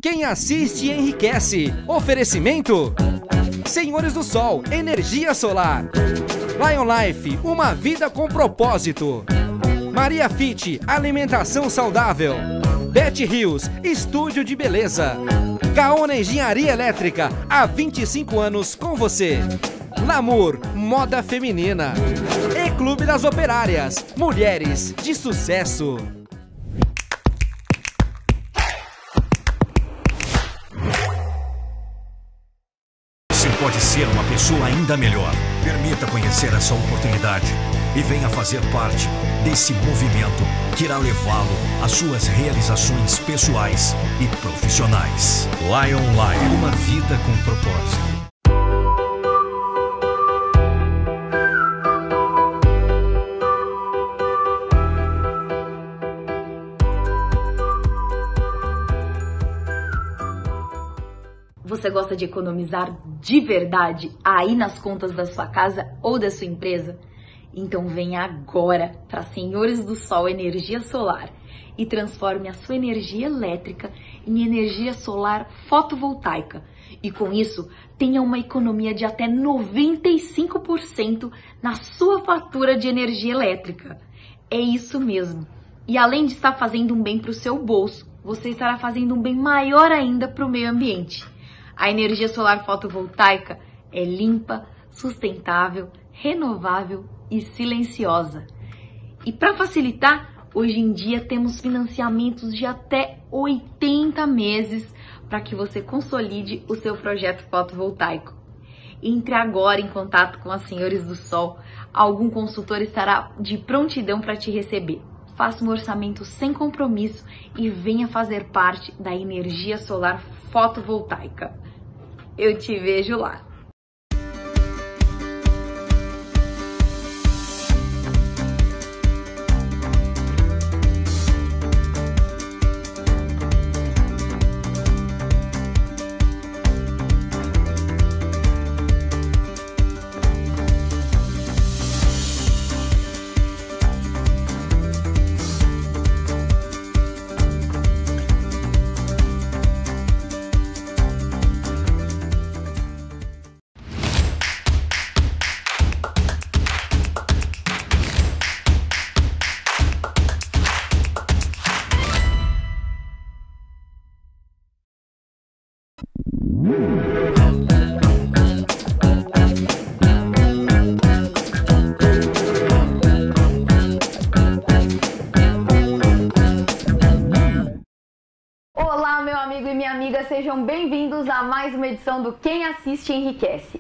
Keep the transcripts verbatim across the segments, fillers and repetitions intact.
Quem assiste enriquece. Oferecimento: Senhores do Sol, energia solar. Lion Life, uma vida com propósito. Maria Fit, alimentação saudável. Bet Rios, estúdio de beleza. Gaona Engenharia Elétrica, há vinte e cinco anos com você. Lamour, moda feminina. E Clube das Operárias, mulheres de sucesso. Você pode ser uma pessoa ainda melhor. Permita conhecer essa oportunidade e venha fazer parte desse movimento que irá levá-lo às suas realizações pessoais e profissionais. Lion Life, uma vida com propósito. Você gosta de economizar de verdade aí nas contas da sua casa ou da sua empresa? Então venha agora para Senhores do Sol Energia Solar e transforme a sua energia elétrica em energia solar fotovoltaica. E com isso, tenha uma economia de até noventa e cinco por cento na sua fatura de energia elétrica. É isso mesmo. E além de estar fazendo um bem para o seu bolso, você estará fazendo um bem maior ainda para o meio ambiente. A energia solar fotovoltaica é limpa, sustentável, renovável e silenciosa. E para facilitar, hoje em dia temos financiamentos de até oitenta meses para que você consolide o seu projeto fotovoltaico. Entre agora em contato com as Senhores do Sol, algum consultor estará de prontidão para te receber. Faça um orçamento sem compromisso e venha fazer parte da energia solar fotovoltaica. Eu te vejo lá. Olá, meu amigo e minha amiga, sejam bem-vindos a mais uma edição do Quem Assiste Enriquece.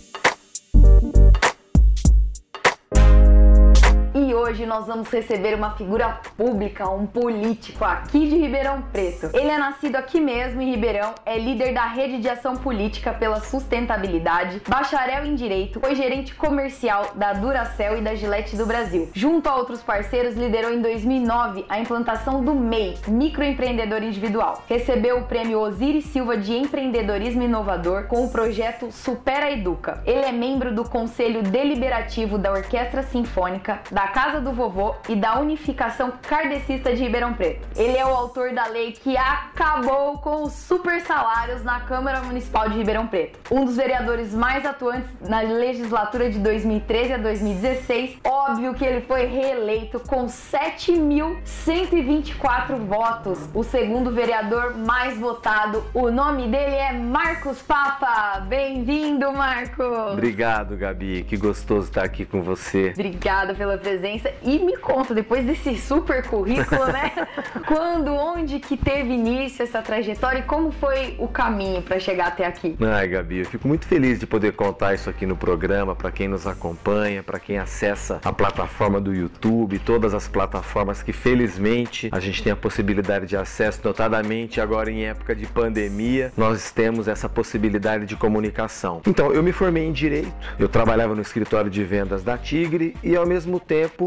E hoje nós vamos receber uma figura pública, um político aqui de Ribeirão Preto. Ele é nascido aqui mesmo em Ribeirão, é líder da Rede de Ação Política pela Sustentabilidade, bacharel em Direito, foi gerente comercial da Duracell e da Gillette do Brasil. Junto a outros parceiros, liderou em dois mil e nove a implantação do M E I, Microempreendedor Individual. Recebeu o prêmio Osiris Silva de Empreendedorismo Inovador com o projeto Supera Educa. Ele é membro do Conselho Deliberativo da Orquestra Sinfônica, da Casa do Vovô e da Unificação Kardecista de Ribeirão Preto. Ele é o autor da lei que acabou com os super salários na Câmara Municipal de Ribeirão Preto. Um dos vereadores mais atuantes na legislatura de dois mil e treze a dois mil e dezesseis. Óbvio que ele foi reeleito com sete mil cento e vinte e quatro votos. O segundo vereador mais votado. O nome dele é Marcos Papa. Bem-vindo, Marcos! Obrigado, Gabi. Que gostoso estar aqui com você. Obrigada pela presença. E me conta, depois desse super currículo, né? Quando, onde que teve início essa trajetória e como foi o caminho para chegar até aqui? Ai, Gabi, eu fico muito feliz de poder contar isso aqui no programa, para quem nos acompanha, para quem acessa a plataforma do YouTube, todas as plataformas que felizmente a gente tem a possibilidade de acesso, notadamente agora em época de pandemia, nós temos essa possibilidade de comunicação. Então, eu me formei em Direito, eu trabalhava no escritório de vendas da Tigre e ao mesmo tempo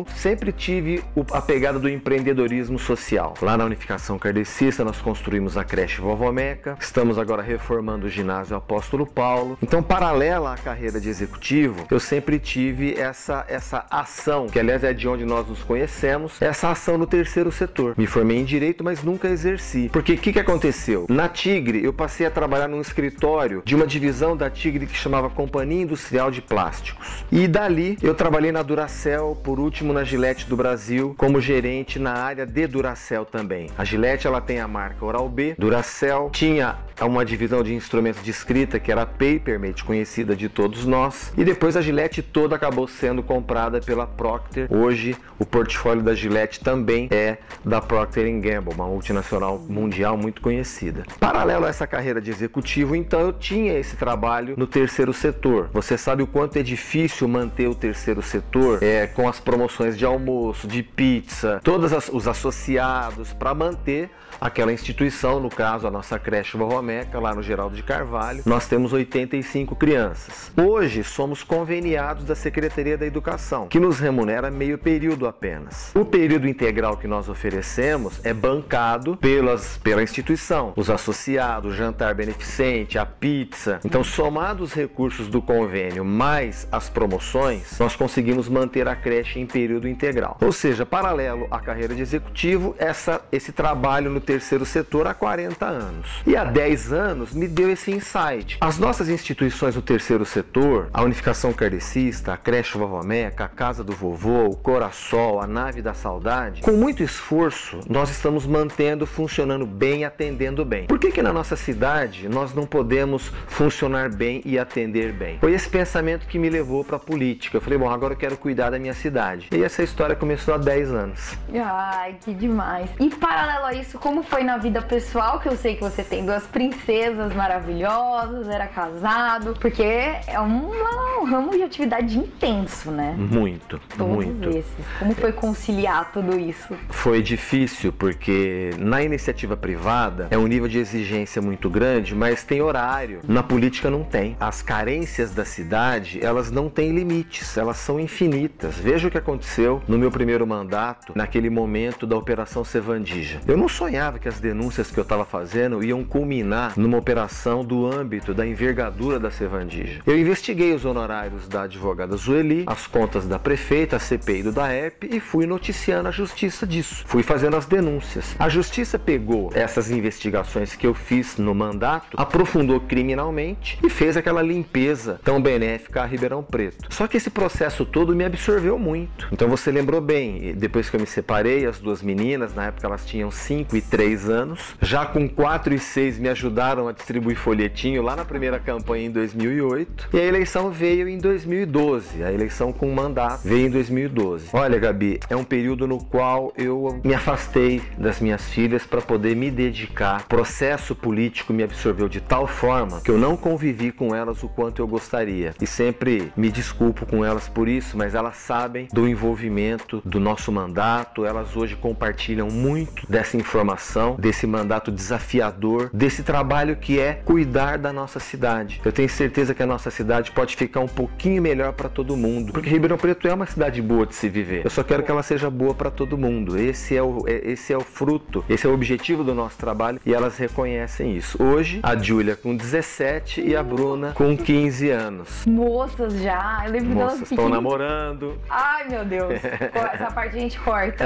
sempre tive a pegada do empreendedorismo social. Lá na Unificação Kardecista nós construímos a creche Vovó Meca, estamos agora reformando o ginásio Apóstolo Paulo. Então, paralela à carreira de executivo, eu sempre tive essa, essa ação, que aliás é de onde nós nos conhecemos, essa ação no terceiro setor. Me formei em Direito, mas nunca exerci. Porque o que, que aconteceu? Na Tigre, eu passei a trabalhar num escritório de uma divisão da Tigre que chamava Companhia Industrial de Plásticos. E dali, eu trabalhei na Duracell, por último na Gillette do Brasil, como gerente na área de Duracell também. A Gillette, ela tem a marca Oral-B, Duracell tinha uma divisão de instrumentos de escrita que era a Papermate, conhecida de todos nós, e depois a Gillette toda acabou sendo comprada pela Procter. Hoje o portfólio da Gillette também é da Procter and Gamble, uma multinacional mundial muito conhecida. Paralelo a essa carreira de executivo, então eu tinha esse trabalho no terceiro setor. Você sabe o quanto é difícil manter o terceiro setor é, com as promoções de almoço, de pizza, todos as, os associados, para manter aquela instituição, no caso a nossa creche Vovó Meca, lá no Geraldo de Carvalho. Nós temos oitenta e cinco crianças. Hoje somos conveniados da Secretaria da Educação, que nos remunera meio período apenas. O período integral que nós oferecemos é bancado pelas, pela instituição, os associados, o jantar beneficente, a pizza. Então, somados os recursos do convênio mais as promoções, nós conseguimos manter a creche em período integral. Ou seja, paralelo à carreira de executivo, essa, esse trabalho no terceiro setor há quarenta anos. E há dez anos me deu esse insight. As nossas instituições do terceiro setor, a Unificação Kardecista, a creche Vovó Meca, a Casa do Vovô, o Corassol, a Nave da Saudade, com muito esforço nós estamos mantendo, funcionando bem, atendendo bem. Por que que na nossa cidade nós não podemos funcionar bem e atender bem? Foi esse pensamento que me levou para a política. Eu falei, bom, agora eu quero cuidar da minha cidade. E essa história começou há dez anos. Ai, que demais. E paralelo a isso, como foi na vida pessoal, que eu sei que você tem duas princesas maravilhosas, era casado, porque é um, um ramo de atividade intenso, né? Muito, Todos muito. Esses. Como foi conciliar tudo isso? Foi difícil, porque na iniciativa privada é um nível de exigência muito grande, mas tem horário. Na política não tem. As carências da cidade, elas não têm limites, elas são infinitas. Veja o que aconteceu no meu primeiro mandato, naquele momento da Operação Sevandija. Eu não sonhava que as denúncias que eu estava fazendo iam culminar numa operação do âmbito da envergadura da Sevandija. Eu investiguei os honorários da advogada Zueli, as contas da prefeita, a C P I do DAERP, e fui noticiando a justiça disso. Fui fazendo as denúncias. A justiça pegou essas investigações que eu fiz no mandato, aprofundou criminalmente e fez aquela limpeza tão benéfica a Ribeirão Preto. Só que esse processo todo me absorveu muito. Então você lembrou bem, depois que eu me separei, as duas meninas, na época elas tinham cinco e três anos, já com quatro e seis me ajudaram a distribuir folhetinho lá na primeira campanha em dois mil e oito, e a eleição veio em dois mil e doze, a eleição com mandato veio em dois mil e doze. Olha, Gabi, é um período no qual eu me afastei das minhas filhas para poder me dedicar. O processo político me absorveu de tal forma que eu não convivi com elas o quanto eu gostaria. E sempre me desculpo com elas por isso, mas elas sabem do envolvimento do nosso mandato, elas hoje compartilham muito dessa informação, desse mandato desafiador, desse trabalho que é cuidar da nossa cidade. Eu tenho certeza que a nossa cidade pode ficar um pouquinho melhor para todo mundo, porque Ribeirão Preto é uma cidade boa de se viver. Eu só quero que ela seja boa para todo mundo. Esse é o, esse é o fruto, esse é o objetivo do nosso trabalho, e elas reconhecem isso. Hoje, a Júlia com dezessete e a Bruna com quinze anos. Moças já, eu lembro delas Moças estão namorando. Ai, meu Deus, essa parte a gente corta.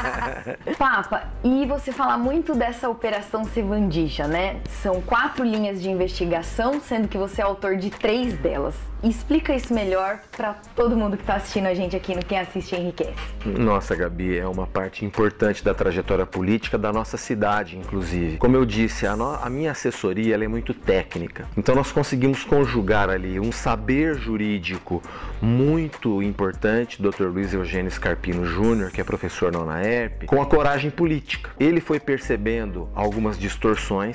Papa, e você fala muito dessa Operação Sevandija, né? São quatro linhas de investigação, sendo que você é autor de três delas. Explica isso melhor para todo mundo que está assistindo a gente aqui no Quem Assiste Enriquece. Nossa, Gabi, é uma parte importante da trajetória política da nossa cidade, inclusive. Como eu disse, a, no... a minha assessoria ela é muito técnica. Então nós conseguimos conjugar ali um saber jurídico muito importante, doutor Luiz Eugênio Scarpino Júnior, que é professor na UNAERP, com a coragem política. Ele foi percebendo algumas distorções. Nós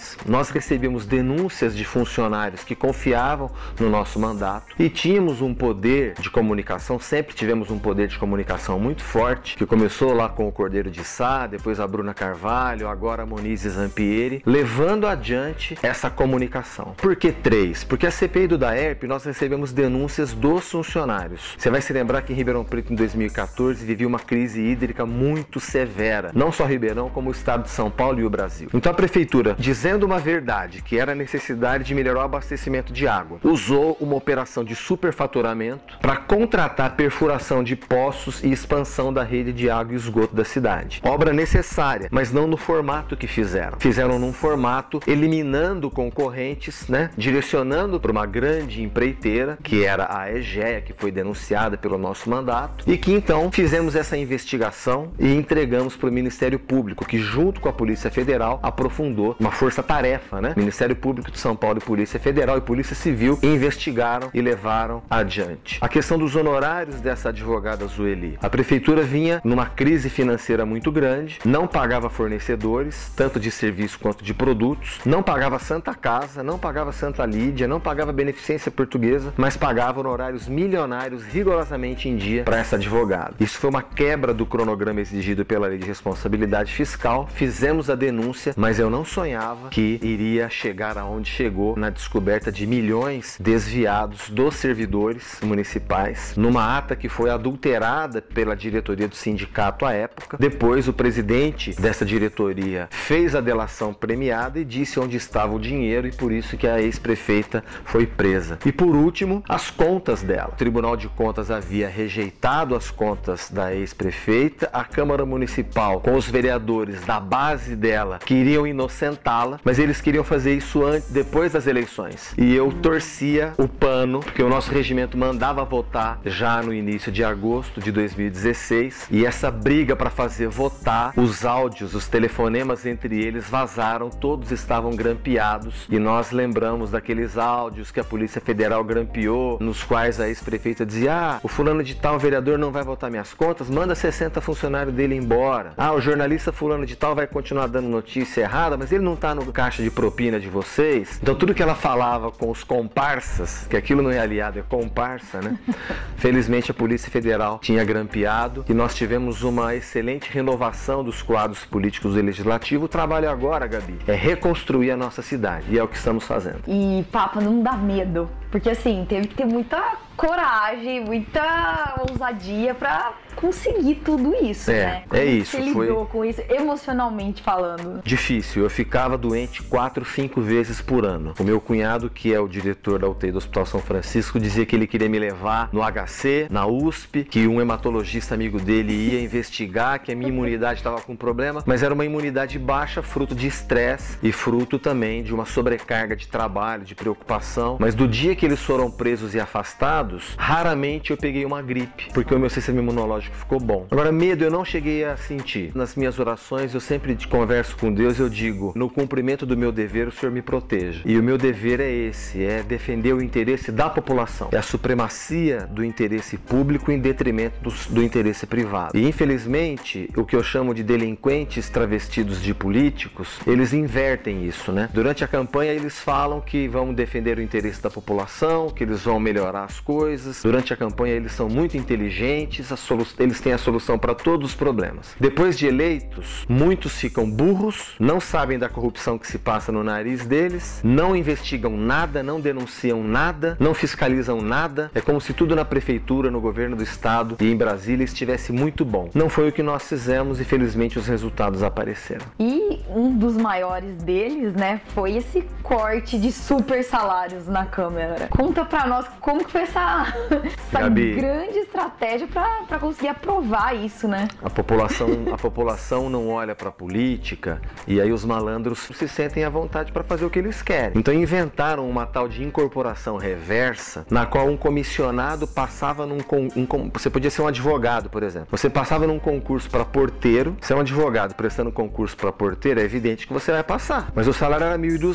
nós recebíamos denúncias de funcionários que confiavam no nosso mandato e tínhamos um poder de comunicação, sempre tivemos um poder de comunicação muito forte, que começou lá com o Cordeiro de Sá, depois a Bruna Carvalho, agora a Moniz Zampieri, levando adiante essa comunicação. Por que três? Porque a C P I do DAERP nós recebemos denúncias dos funcionários. Você vai se lembrar que em Ribeirão Preto, em dois mil e quatorze, vivia uma crise hídrica muito severa, não só Ribeirão, como o estado de São Paulo e o Brasil. Então a prefeitura, dizendo uma verdade, que era a necessidade de melhorar o abastecimento de água, usou uma operação de superfaturamento para contratar perfuração de poços e expansão da rede de água e esgoto da cidade. Obra necessária, mas não no formato que fizeram. Fizeram num formato eliminando concorrentes, né, direcionando para uma grande empreiteira, que era a EGEA, que foi denunciada pelo nosso mandato, e que então fizemos essa investigação e entregamos para o Ministério Público, que junto com a Polícia Federal aprofundou uma força-tarefa, né? Ministério Público de São Paulo e Polícia Federal e Polícia Civil investigaram e levaram adiante. A questão dos honorários dessa advogada Zueli. A prefeitura vinha numa crise financeira muito grande, não pagava fornecedores, tanto de serviço quanto de produtos, não pagava Santa Casa, não pagava Santa Lídia, não pagava Beneficência Portuguesa, mas pagava honorários milionários rigorosamente em dia para essa advogada. Isso foi uma quebra do cronograma exigido pela Lei de Responsabilidade Fiscal. Fizemos a denúncia, mas eu não sonhava que iria chegar aonde chegou na descoberta de milhões desviados dos servidores municipais, numa ata que foi adulterada pela diretoria do sindicato à época. Depois o presidente dessa diretoria fez a delação premiada e disse onde estava o dinheiro, e por isso que a ex-prefeita foi presa. E por último, as contas dela. O Tribunal de Contas havia rejeitado as contas da ex-prefeita, a Câmara Municipal, com os vereadores da base dela, queriam inocentá-la, mas eles queriam fazer isso antes, depois das eleições. E eu torcia o pano, porque o nosso regimento mandava votar já no início de agosto de dois mil e dezesseis, e essa briga para fazer votar, os áudios, os telefonemas entre eles vazaram, todos estavam grampeados, e nós lembramos daqueles áudios que a Polícia Federal grampeou, nos quais a ex-prefeita dizia: ah, o fulano de tal vereador não vai votar minhas contas, manda sessenta funcionários dele embora. Ah, o jornalista fulano de tal vai continuar dando notícia errada, mas ele não tá no caixa de propina de vocês. Então tudo que ela falava com os comparsas, que aquilo não é aliado, é comparsa, né? Felizmente a Polícia Federal tinha grampeado e nós tivemos uma excelente renovação dos quadros políticos do Legislativo. O trabalho agora, Gabi, é reconstruir a nossa cidade, e é o que estamos fazendo. E, Papa, não dá medo, porque assim, teve que ter muita coragem, muita ousadia pra conseguir tudo isso, é, né? Como é isso. Você foi lidou com isso, emocionalmente falando? Difícil. Eu ficava doente quatro, cinco vezes por ano. O meu cunhado, que é o diretor da U T I do Hospital São Francisco, dizia que ele queria me levar no H C, na U S P, que um hematologista amigo dele ia investigar, que a minha imunidade estava com problema, mas era uma imunidade baixa, fruto de estresse e fruto também de uma sobrecarga de trabalho, de preocupação. Mas do dia que eles foram presos e afastados, raramente eu peguei uma gripe, porque o meu sistema imunológico ficou bom. Agora, medo eu não cheguei a sentir. Nas minhas orações, eu sempre converso com Deus, eu digo: no cumprimento do meu dever, o Senhor me proteja. E o meu dever é esse, é defender o interesse da população. É a supremacia do interesse público em detrimento do, do interesse privado. E, infelizmente, o que eu chamo de delinquentes travestidos de políticos, eles invertem isso, né? Durante a campanha, eles falam que vão defender o interesse da população, que eles vão melhorar as coisas. Durante a campanha, eles são muito inteligentes, a solu- eles têm a solução para todos os problemas. Depois de eleitos, muitos ficam burros, não sabem da corrupção que se passa no nariz deles, não investigam nada, não denunciam nada, não fiscalizam nada. É como se tudo na prefeitura, no governo do estado e em Brasília estivesse muito bom. Não foi o que nós fizemos e, felizmente, os resultados apareceram. E um dos maiores deles, né, foi esse corte de super salários na Câmara. Conta pra nós como que foi essa, essa Gabi, grande estratégia pra, pra conseguir aprovar isso, né? A população, a população não olha pra política e aí os malandros se sentem à vontade para fazer o que eles querem. Então inventaram uma tal de incorporação reversa, na qual um comissionado passava num... Um, você podia ser um advogado, por exemplo. Você passava num concurso para porteiro, você é um advogado prestando concurso para porteiro, é evidente que você vai passar. Mas o salário era mil e duzentos.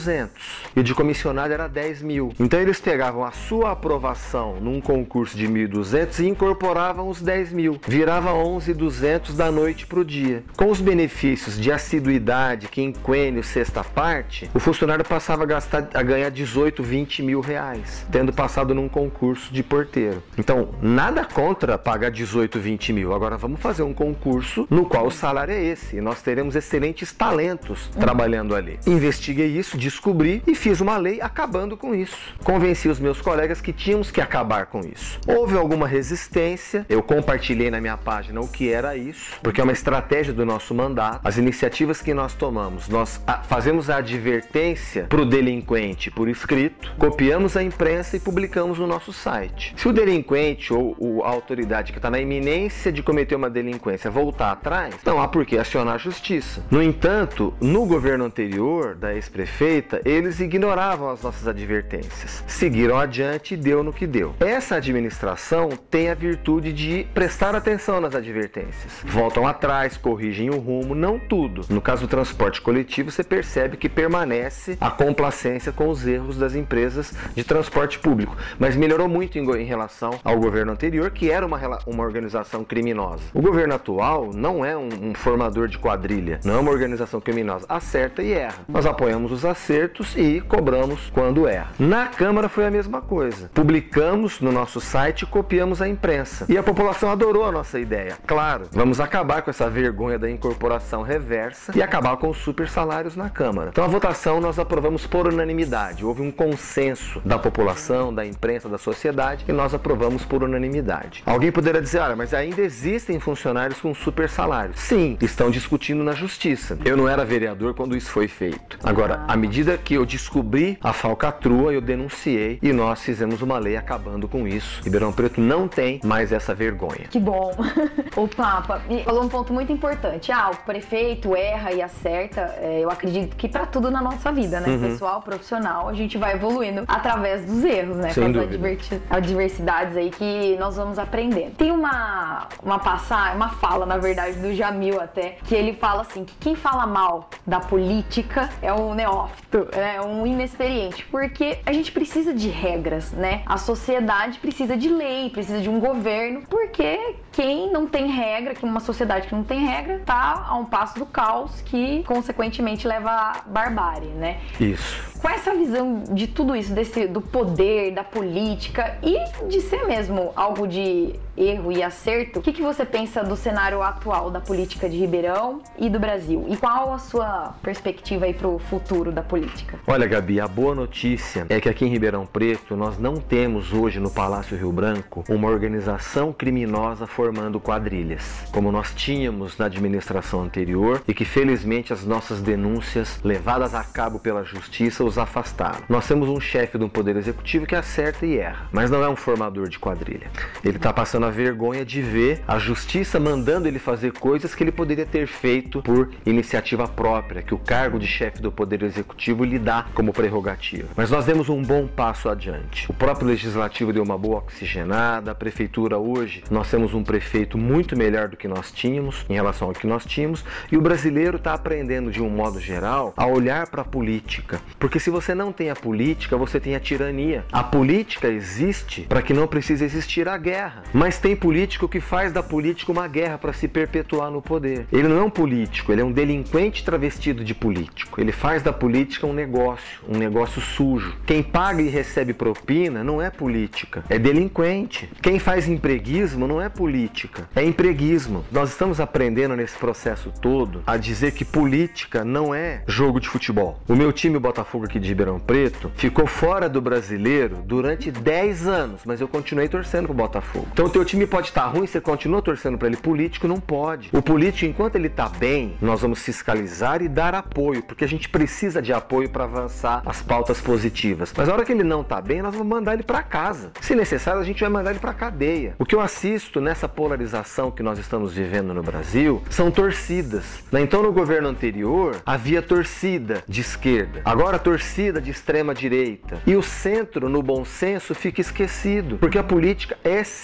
quinhentos e o de comissionado era dez mil. Então eles pegavam a sua aprovação num concurso de mil e duzentos e incorporavam os dez mil. Virava onze mil e duzentos da noite para o dia. Com os benefícios de assiduidade, quinquênio, sexta parte, o funcionário passava a, gastar, a ganhar dezoito, vinte mil reais, tendo passado num concurso de porteiro. Então, nada contra pagar dezoito, vinte mil. Agora vamos fazer um concurso no qual o salário é esse. E nós teremos excelentes talentos trabalhando ali. Investiguei isso, descobri e fiz uma lei acabando com isso. Convenci os meus colegas que tínhamos que acabar com isso. Houve alguma resistência, eu compartilhei na minha página o que era isso, porque é uma estratégia do nosso mandato. As iniciativas que nós tomamos, nós fazemos a advertência para o delinquente por escrito, copiamos a imprensa e publicamos no nosso site. Se o delinquente ou a autoridade que está na iminência de cometer uma delinquência voltar atrás, não há por que acionar a justiça. No entanto, no governo anterior da ex-prefeita, eles ignoravam as nossas advertências. Seguiram adiante e deu no que deu. Essa administração tem a virtude de prestar atenção nas advertências. Voltam atrás, corrigem o rumo, não tudo. No caso do transporte coletivo, você percebe que permanece a complacência com os erros das empresas de transporte público, mas melhorou muito em, em relação ao governo anterior, que era uma, uma organização criminosa. O governo atual não é um, um formador de quadrilha, não é uma organização criminosa, acerta e erra. Nós apoiamos os acertos e cobramos quando erra. Na Câmara foi a mesma coisa. Publicamos no nosso site e copiamos a imprensa. E a população adorou a nossa ideia. Claro, vamos acabar com essa vergonha da incorporação reversa e acabar com os super salários na Câmara. Então a votação nós aprovamos por unanimidade. Houve um consenso da população, da imprensa, da sociedade e nós aprovamos por unanimidade. Alguém poderá dizer, olha, mas ainda existem funcionários com super salários. Sim, estão discutindo na justiça. Eu não era vereador quando isso foi feito. Agora, à medida que eu descobri a falcatrua, eu denunciei e nós fizemos uma lei acabando com isso. Ribeirão Preto não tem mais essa vergonha. Que bom. O Papa falou um ponto muito importante. Ah, o prefeito erra e acerta. É, eu acredito que para tudo na nossa vida, né? Uhum. Pessoal, profissional, a gente vai evoluindo através dos erros, né? Sem com as adversidades aí que nós vamos aprendendo. Tem uma, uma passagem, uma fala, na verdade, do Jamil até, que ele fala assim, que quem fala mal da política é um neófito, é um inexperiente, porque a gente precisa de regras, né? A sociedade precisa de lei, precisa de um governo, porque quem não tem regra, que uma sociedade que não tem regra, tá a um passo do caos, que consequentemente leva à barbárie, né? Isso. Com essa visão de tudo isso, desse, do poder, da política e de ser mesmo algo de erro e acerto, o que, que você pensa do cenário atual da política de Ribeirão e do Brasil? E qual a sua perspectiva aí para o futuro da política? Olha, Gabi, a boa notícia é que aqui em Ribeirão Preto nós não temos hoje no Palácio Rio Branco uma organização criminosa formando quadrilhas, como nós tínhamos na administração anterior e que felizmente as nossas denúncias levadas a cabo pela justiça os afastaram. Nós temos um chefe de um poder executivo que acerta e erra, mas não é um formador de quadrilha. Ele está passando a vergonha de ver a justiça mandando ele fazer coisas que ele poderia ter feito por iniciativa própria, que o cargo de chefe do poder executivo lhe dá como prerrogativa. Mas nós demos um bom passo adiante. O próprio legislativo deu uma boa oxigenada, a prefeitura hoje, nós temos um prefeito muito melhor do que nós tínhamos, em relação ao que nós tínhamos, e o brasileiro está aprendendo de um modo geral a olhar para a política, porque se você não tem a política, você tem a tirania. A política existe para que não precise existir a guerra, mas tem político que faz da política uma guerra para se perpetuar no poder. Ele não é um político, ele é um delinquente travestido de político. Ele faz da política um negócio, um negócio sujo. Quem paga e recebe propina não é política, é delinquente. Quem faz empreguismo não é política, é empreguismo. Nós estamos aprendendo nesse processo todo a dizer que política não é jogo de futebol. O meu time, o Botafogo aqui de Ribeirão Preto, ficou fora do brasileiro durante dez anos, mas eu continuei torcendo pro Botafogo. Então o teu time pode estar ruim, você continua torcendo para ele. Político não pode. O político, enquanto ele tá bem, nós vamos fiscalizar e dar apoio, porque a gente precisa de apoio para avançar as pautas positivas. Mas na hora que ele não tá bem, nós vamos mandar ele para casa. Se necessário, a gente vai mandar ele para cadeia. O que eu assisto nessa polarização que nós estamos vivendo no Brasil são torcidas, né? Então no governo anterior havia torcida de esquerda, agora torcida de extrema direita, e o centro, no bom senso, fica esquecido, porque a política é sim completa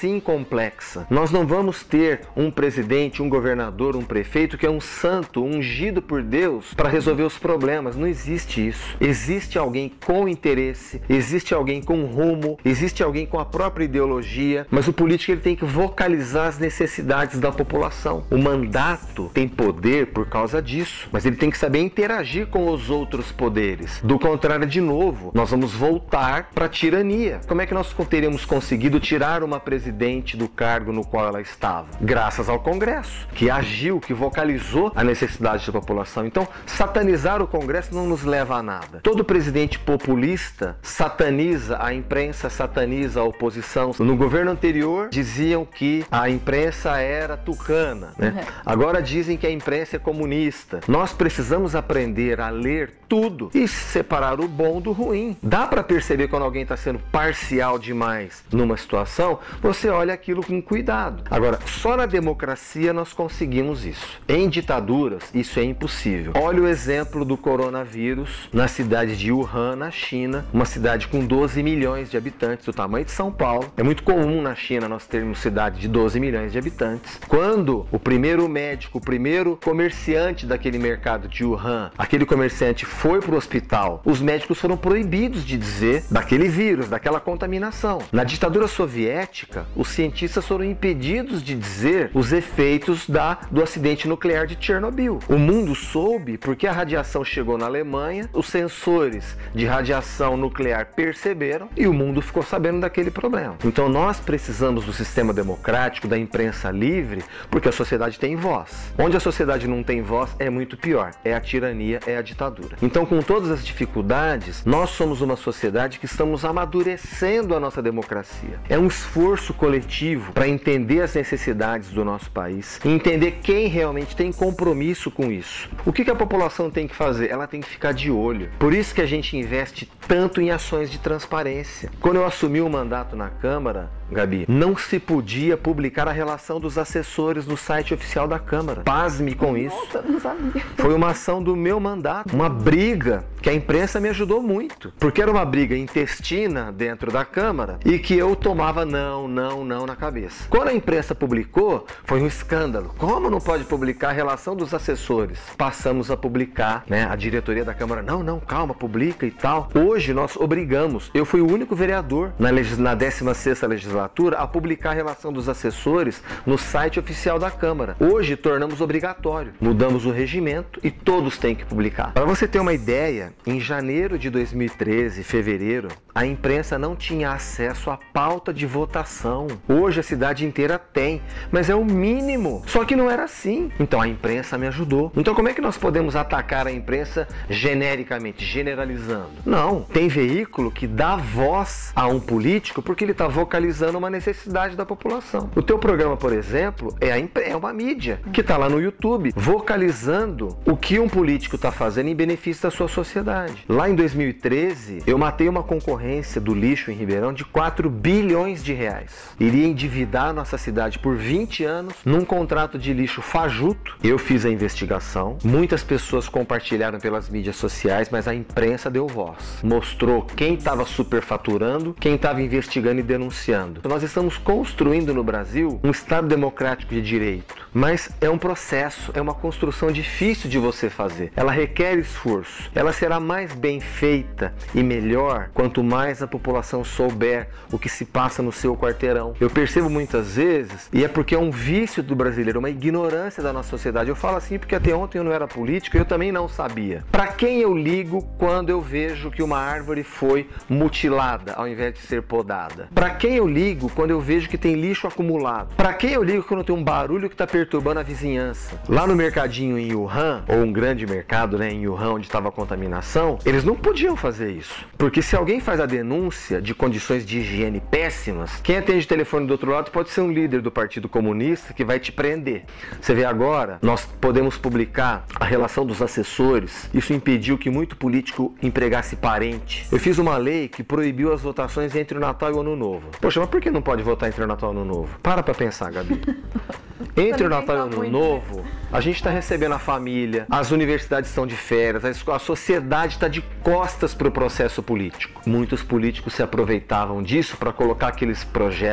complexa. Nós não vamos ter um presidente, um governador, um prefeito que é um santo, ungido por Deus para resolver os problemas. Não existe isso. Existe alguém com interesse, existe alguém com rumo, existe alguém com a própria ideologia, mas o político ele tem que vocalizar as necessidades da população. O mandato tem poder por causa disso, mas ele tem que saber interagir com os outros poderes. Do contrário, de novo, nós vamos voltar para a tirania. Como é que nós teríamos conseguido tirar uma presidente do cargo no qual ela estava? Graças ao Congresso, que agiu, que vocalizou a necessidade da população. Então, satanizar o Congresso não nos leva a nada. Todo presidente populista sataniza a imprensa, sataniza a oposição. No governo anterior, diziam que a imprensa era tucana, né? Uhum. Agora dizem que a imprensa é comunista. Nós precisamos aprender a ler tudo e separar o bom do ruim. Dá para perceber quando alguém está sendo parcial demais numa situação, você olha aquilo com cuidado. Agora, só na democracia nós conseguimos isso. Em ditaduras, isso é impossível. Olha o exemplo do coronavírus na cidade de Wuhan, na China, uma cidade com doze milhões de habitantes, do tamanho de São Paulo. É muito comum na China nós termos cidade de doze milhões de habitantes. Quando o primeiro médico, o primeiro comerciante daquele mercado de Wuhan, aquele comerciante foi para o hospital, os médicos foram proibidos de dizer daquele vírus, daquela contaminação. Na ditadura soviética, os cientistas foram impedidos de dizer os efeitos da, do acidente nuclear de Chernobyl. O mundo soube porque a radiação chegou na Alemanha, os sensores de radiação nuclear perceberam e o mundo ficou sabendo daquele problema. Então nós precisamos do sistema democrático, da imprensa livre, porque a sociedade tem voz. Onde a sociedade não tem voz é muito pior, é a tirania, é a ditadura. Então, com todas as dificuldades, nós somos uma sociedade que estamos amadurecendo a nossa democracia. É um esforço coletivo para entender as necessidades do nosso país e entender quem realmente tem compromisso com isso. O que que a população tem que fazer? Ela tem que ficar de olho. Por isso que a gente investe tanto em ações de transparência. Quando eu assumi o mandato na Câmara, Gabi, não se podia publicar a relação dos assessores no site oficial da Câmara. Pasme com isso. Nossa, não sabia. Foi uma ação do meu mandato, uma briga que a imprensa me ajudou muito, porque era uma briga intestina dentro da Câmara e que eu tomava não, não, não na cabeça. Quando a imprensa publicou, foi um escândalo. Como não pode publicar a relação dos assessores? Passamos a publicar, né? A diretoria da Câmara, não, não, calma, publica e tal. Hoje nós obrigamos, eu fui o único vereador na, legis, na décima sexta legislatura a publicar a relação dos assessores no site oficial da Câmara. Hoje tornamos obrigatório, mudamos o regimento e todos têm que publicar. Para você ter uma ideia, em janeiro de dois mil e treze, fevereiro, a imprensa não tinha acesso à pauta de votação. Hoje a cidade inteira tem, mas é o mínimo. Só que não era assim. Então a imprensa me ajudou. Então como é que nós podemos atacar a imprensa genericamente, generalizando? Não. Tem veículo que dá voz a um político porque ele está vocalizando uma necessidade da população. O teu programa, por exemplo, é, a impre... é uma mídia que está lá no YouTube vocalizando o que um político está fazendo em benefício da sua sociedade. Lá em dois mil e treze, eu matei uma concorrência do lixo em Ribeirão de quatro bilhões de reais. Iria endividar nossa cidade por vinte anos num contrato de lixo fajuto. Eu fiz a investigação, muitas pessoas compartilharam pelas mídias sociais, mas a imprensa deu voz. Mostrou quem estava superfaturando, quem estava investigando e denunciando. Nós estamos construindo no Brasil um Estado democrático de direito, mas é um processo, é uma construção difícil de você fazer. Ela requer esforço. Ela será mais bem feita e melhor quanto mais a população souber o que se passa no seu quarteirão. Eu percebo muitas vezes, e é porque é um vício do brasileiro, uma ignorância da nossa sociedade. Eu falo assim porque até ontem eu não era político e eu também não sabia. Para quem eu ligo quando eu vejo que uma árvore foi mutilada ao invés de ser podada? Para quem eu ligo quando eu vejo que tem lixo acumulado? Para quem eu ligo quando tem um barulho que está perturbando a vizinhança? Lá no mercadinho em Wuhan, ou um grande mercado, né, em Wuhan, onde estava a contaminação, eles não podiam fazer isso. Porque se alguém faz a denúncia de condições de higiene péssimas, quem atende o telefone do outro lado pode ser um líder do Partido Comunista que vai te prender. Você vê agora, nós podemos publicar a relação dos assessores. Isso impediu que muito político empregasse parente. Eu fiz uma lei que proibiu as votações entre o Natal e o Ano Novo. Poxa, mas por que não pode votar entre o Natal e o Ano Novo? Para pra pensar, Gabi. Entre o Natal e o Ano Novo, a gente está recebendo a família, as universidades estão de férias, a, escola, a sociedade está de costas para o processo político. Muitos políticos se aproveitavam disso para colocar aqueles projetos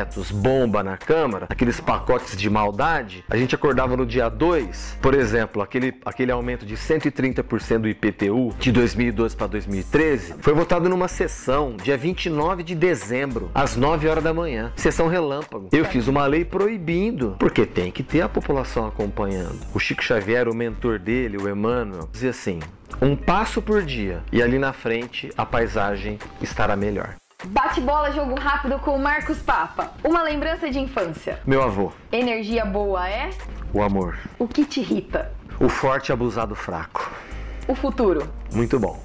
bomba na Câmara, aqueles pacotes de maldade, a gente acordava no dia dois, por exemplo, aquele, aquele aumento de cento e trinta por cento do I P T U de dois mil e doze para dois mil e treze, foi votado numa sessão dia vinte e nove de dezembro, às nove horas da manhã, sessão relâmpago. Eu fiz uma lei proibindo, porque tem que ter a população acompanhando. O Chico Xavier, o mentor dele, o Emmanuel, dizia assim: um passo por dia e ali na frente a paisagem estará melhor. Bate-bola, jogo rápido com o Marcos Papa. Uma lembrança de infância. Meu avô. Energia boa é? O amor. O que te irrita? O forte abusado fraco. O futuro. Muito bom.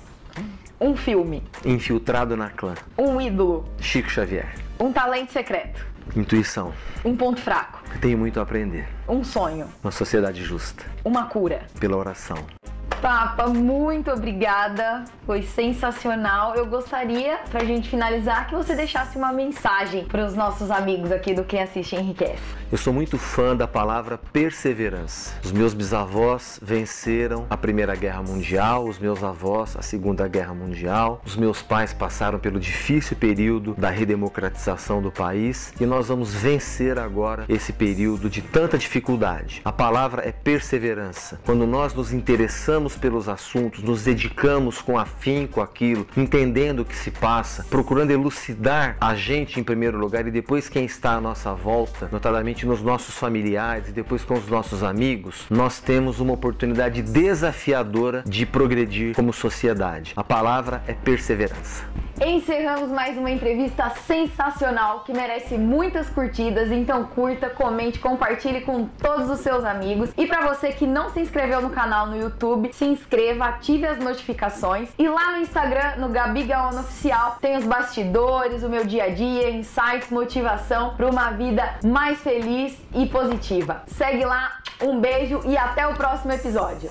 Um filme. Infiltrado na clã. Um ídolo. Chico Xavier. Um talento secreto. Intuição. Um ponto fraco. Tenho muito a aprender. Um sonho. Uma sociedade justa. Uma cura. Pela oração. Papa, muito obrigada, foi sensacional. Eu gostaria, pra gente finalizar, que você deixasse uma mensagem para os nossos amigos aqui do Quem Assiste Enriquece. Eu sou muito fã da palavra perseverança. Os meus bisavós venceram a Primeira Guerra Mundial, os meus avós a Segunda Guerra Mundial, os meus pais passaram pelo difícil período da redemocratização do país e nós vamos vencer agora esse período de tanta dificuldade. A palavra é perseverança. Quando nós nos interessamos pelos assuntos, nos dedicamos com afinco àquilo, entendendo o que se passa, procurando elucidar a gente em primeiro lugar e depois quem está à nossa volta, notadamente nos nossos familiares e depois com os nossos amigos, nós temos uma oportunidade desafiadora de progredir como sociedade. A palavra é perseverança. Encerramos mais uma entrevista sensacional que merece muitas curtidas, então curta, comente, compartilhe com todos os seus amigos. E para você que não se inscreveu no canal no YouTube, se inscreva, ative as notificações. E lá no Instagram, no Gabi Gaon Oficial, tem os bastidores, o meu dia a dia, insights, motivação para uma vida mais feliz e positiva. Segue lá, um beijo e até o próximo episódio.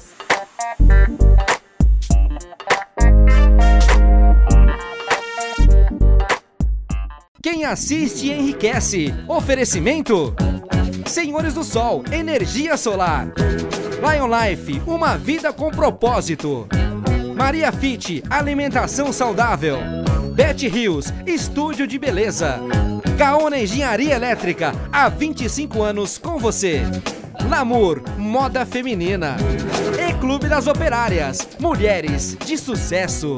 Quem assiste enriquece. Oferecimento: Senhores do Sol, energia solar. Lion Life, uma vida com propósito. Maria Fit, alimentação saudável. Bet Rios, estúdio de beleza. Gaona Engenharia Elétrica, há vinte e cinco anos com você. Lamour, moda feminina. E Clube das Operárias, mulheres de sucesso.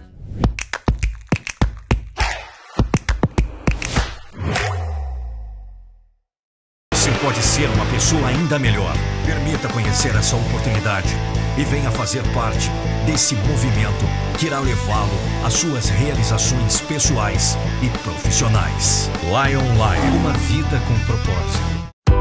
Pode ser uma pessoa ainda melhor. Permita conhecer essa oportunidade e venha fazer parte desse movimento que irá levá-lo às suas realizações pessoais e profissionais. Lion Life, uma vida com propósito.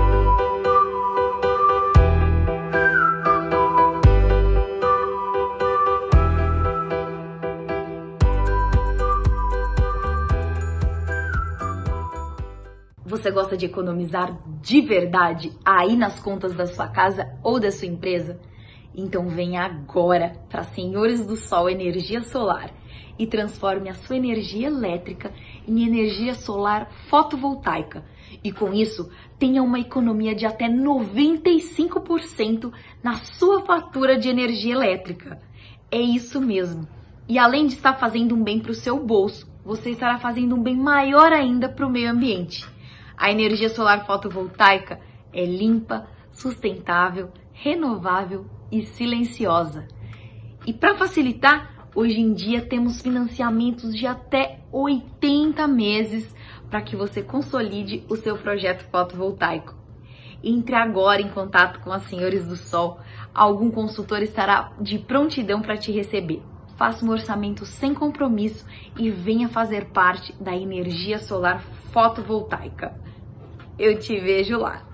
Você gosta de economizar de verdade aí nas contas da sua casa ou da sua empresa? Então venha agora para Senhores do Sol Energia Solar e transforme a sua energia elétrica em energia solar fotovoltaica. E com isso, tenha uma economia de até noventa e cinco por cento na sua fatura de energia elétrica. É isso mesmo. E além de estar fazendo um bem para o seu bolso, você estará fazendo um bem maior ainda para o meio ambiente. A energia solar fotovoltaica é limpa, sustentável, renovável e silenciosa. E para facilitar, hoje em dia temos financiamentos de até oitenta meses para que você consolide o seu projeto fotovoltaico. Entre agora em contato com as Senhores do Sol, algum consultor estará de prontidão para te receber. Faça um orçamento sem compromisso e venha fazer parte da energia solar fotovoltaica. Eu te vejo lá.